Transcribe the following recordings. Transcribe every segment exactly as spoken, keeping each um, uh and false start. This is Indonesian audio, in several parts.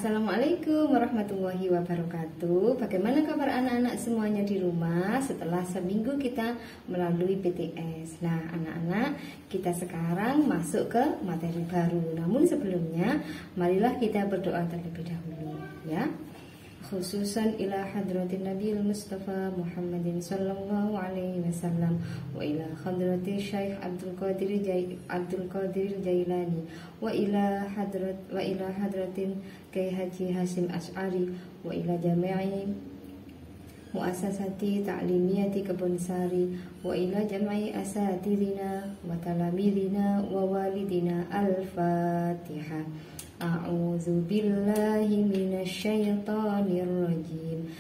Assalamualaikum warahmatullahi wabarakatuh. Bagaimana kabar anak-anak semuanya di rumah setelah seminggu kita melalui P T S? Nah anak-anak, kita sekarang masuk ke materi baru. Namun sebelumnya marilah kita berdoa terlebih dahulu ya. Khususan ila hadratin Nabiul Mustafa Muhammadin sallallahu alaihi wasallam wa ila hadrati Syekh Abdul Qadir Jai Abdul Qadir Jailani wa ila hadrat wa ila hadratin Kyai Haji Hasyim Asy'ari wa ila jami'i muassasati ta'limiyati Kebonsari wa ila jami'i asatidina wa talamidina wa walidina. Al-Fatihah. A'udzu billahi minasy syaithanir rajim.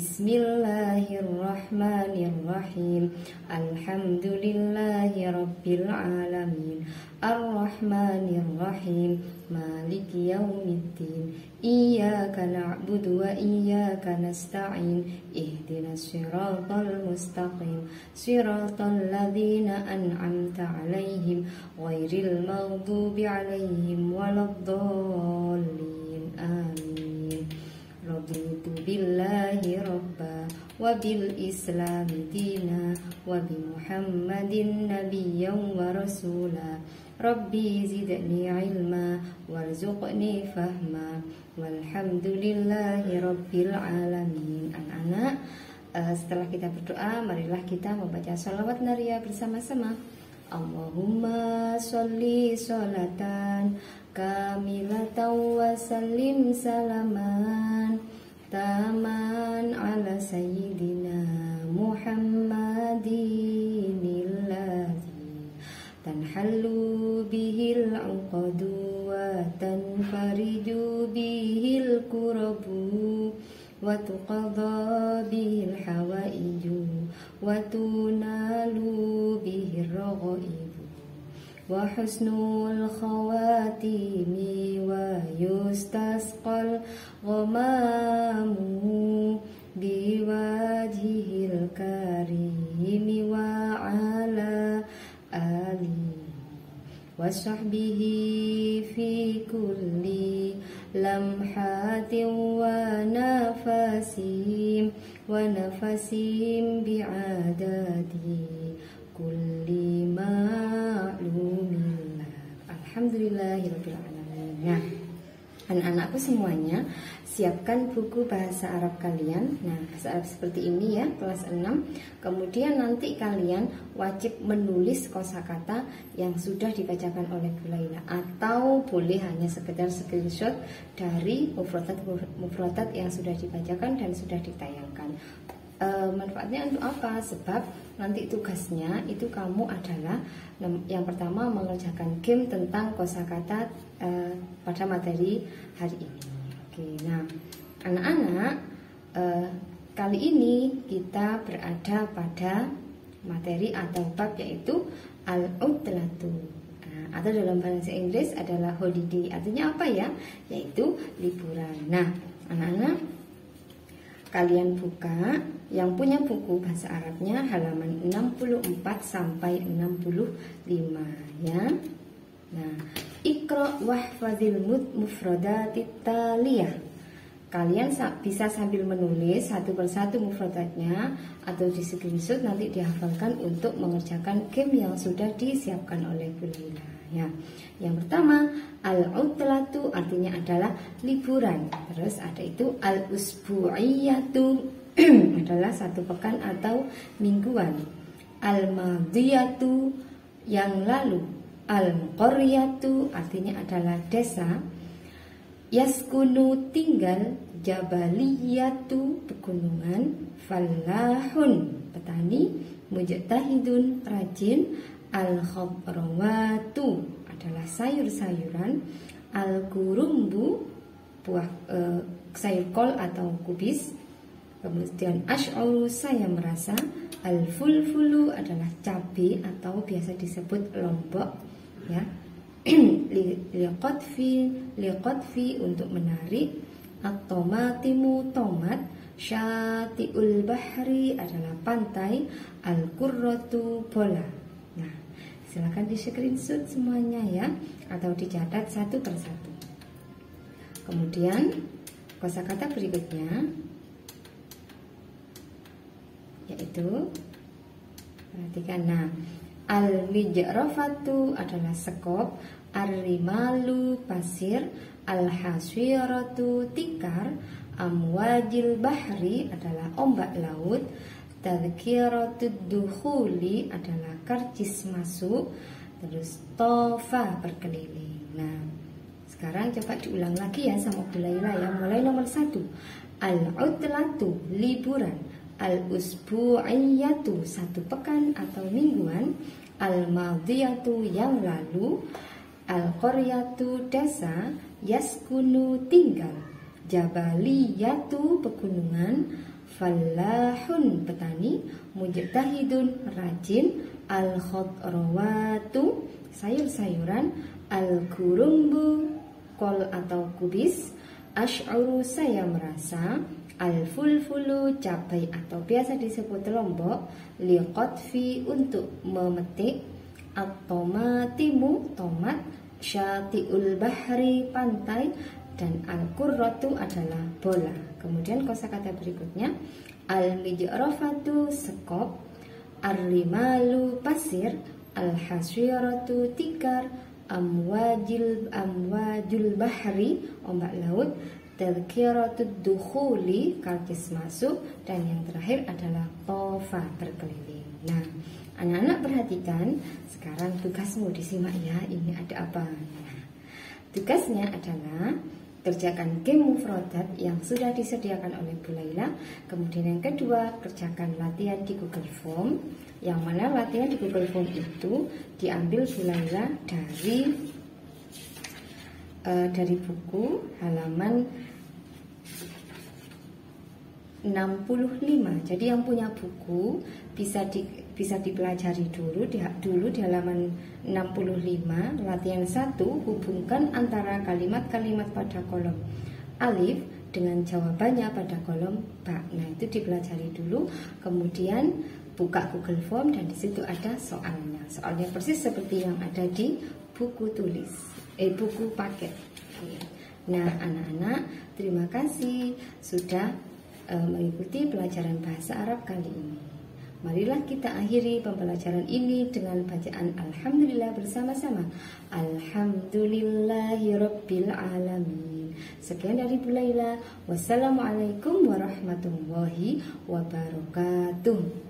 Bismillahirrahmanirrahim. Alhamdulillahi rabbil alamin. Ar-Rahmanir-Rahim. Maliki yaumiddin. Iyyaka na'budu wa iyyaka nasta'in. Ihdinas siratal mustaqim. Siratal ladzina an'amta 'alaihim ghairil maghdubi 'alaihim waladdallin. Amin. Raditu billahi rabba wa bil islami dina wa bi Muhammadin nabiyyan wa rasula. Rabbi zidni ilma warzuqni fahma walhamdulillahi rabbil alamin. Anak-anak, uh, setelah kita berdoa, marilah kita membaca sholawat nariyah bersama-sama. Allahumma sholli sholatan kamilatan wa sallim salaman taman ala sayyidina Muhammadin alladzi tanhallu bihil uqadu wa tanfariju bihil kurabu wa tuqadha bihil hawaiju wa tunalu bihir raghaibu wa husnul khawatimi wa yustasqal ghamamu biwajhil karimi wa ala ali wa sahbihi fi kulli lamhatin wa nafasim wa nafasim bi'adadi kulli ma'lumin. Alhamdulillahirabbil alamin. Nah, anak-anakku semuanya, siapkan buku bahasa Arab kalian. Nah, bahasa Arab seperti ini ya, kelas enam. Kemudian nanti kalian wajib menulis kosakata yang sudah dibacakan oleh Bu Laila, atau boleh hanya sekedar screenshot dari mufradat yang sudah dibacakan dan sudah ditayangkan. E, manfaatnya untuk apa? Sebab nanti tugasnya itu kamu adalah yang pertama mengerjakan game tentang kosakata e, pada materi hari ini. Oke, nah anak-anak, eh, kali ini kita berada pada materi atau bab yaitu al-utlatu, nah, atau dalam bahasa Inggris adalah holiday. Artinya apa ya? Yaitu liburan. Nah anak-anak, kalian buka yang punya buku bahasa Arabnya halaman enam puluh empat sampai enam puluh lima ya. Nah, Iqra wahfazil mufradatit taliyah. Kalian bisa sambil menulis satu persatu mufradatnya atau di screenshot nanti dihafalkan untuk mengerjakan game yang sudah disiapkan oleh Bu Laila ya. Yang pertama, al-utlatu artinya adalah liburan. Terus ada itu al-usbu'iyatu adalah satu pekan atau mingguan. Al-madiyatu yang lalu. Al-qaryatu artinya adalah desa. Yaskunu tinggal. Jabaliyatu pegunungan. Fallahun petani. Mujtahidun rajin. Al-khadrawatu adalah sayur-sayuran. Al-kurumbu buah e, sayur kol atau kubis. Kemudian asy'uru saya merasa. Al-fulfulu adalah cabai atau biasa disebut lombok ya. Liqatfi liqatfi untuk menarik. At-tomatimu tomat. Syati'ul bahri adalah pantai. Al-qurratu bola. Nah, silakan di screenshot semuanya ya, atau dicatat satu persatu. Kemudian kosakata berikutnya yaitu, perhatikan, nah, al-mijrafatu adalah sekop, ar-rimalu pasir, al-haswiratu tikar, amwajil bahri adalah ombak laut, tadhkiratud dukhuli adalah karcis masuk, terus tofa berkeliling. Nah, sekarang coba diulang lagi ya sama Bu Laila ya. Mulai nomor satu, al-utlatu liburan, al-usbu'iyatu satu pekan atau mingguan, al-madiyatu yang lalu, al-qaryatu desa, yaskunu tinggal, jabaliyatu pegunungan, fallahun petani, mujtahidun rajin, al-khadrawatu sayur-sayuran, al-kurumbu kol atau kubis, asy'uru saya merasa, al-fulfulu cabai atau biasa disebut lombok, liqatfi untuk memetik, at-tomatimu tomat, syati'ul bahri pantai, dan al-qurratu adalah bola. Kemudian kosakata berikutnya, al-mijrafatu sekop, ar-rimalu pasir, al-haswiratu tikar, amwajil amwajul bahri ombak laut, tadhkiratud dukhuli karcis masuk, dan yang terakhir adalah tofa berkeliling. Nah, anak-anak perhatikan, sekarang tugasmu disimak ya. Ini ada apa? Nah, tugasnya adalah kerjakan game mufradat yang sudah disediakan oleh Bu Laila. Kemudian yang kedua, kerjakan latihan di Google Form. Yang mana latihan di Google Form itu diambil Bu Laila dari uh, dari buku halaman enam puluh lima. Jadi yang punya buku bisa di, bisa dipelajari dulu di, dulu di halaman enam puluh lima. Latihan satu, hubungkan antara kalimat-kalimat pada kolom alif dengan jawabannya pada kolom ba. Nah, itu dipelajari dulu. Kemudian buka Google Form dan di situ ada soalnya. Soalnya persis seperti yang ada di buku tulis, eh buku paket. Nah, anak-anak, terima kasih sudah uh, mengikuti pelajaran bahasa Arab kali ini. Marilah kita akhiri pembelajaran ini dengan bacaan Alhamdulillah bersama-sama. Alhamdulillahirabbil alamin. Sekian dari Bu Laila. Wassalamualaikum warahmatullahi wabarakatuh.